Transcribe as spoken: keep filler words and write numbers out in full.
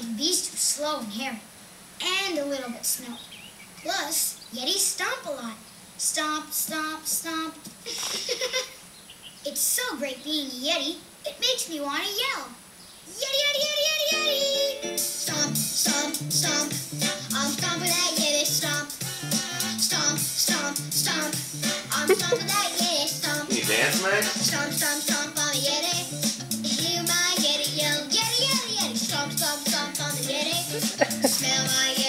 big beasts are slow and hairy, and a little bit smelly. Plus, Yetis stomp a lot. Stomp, stomp, stomp. It's so great being a Yeti, it makes me want to yell. Yeti, Yeti, Yeti, Yeti, Yeti! Stomp, stomp, stomp. I'm stomping that Yeti stomp. Stomp, stomp, stomp. I'm stomping that Yeti stomp. Can you dance, Max? Stomp, stomp, stomp on the Yeti. Hear my Yeti yell, Yeti, Yeti, Yeti. Stomp, stomp, stomp on the Yeti. Smell my Yeti.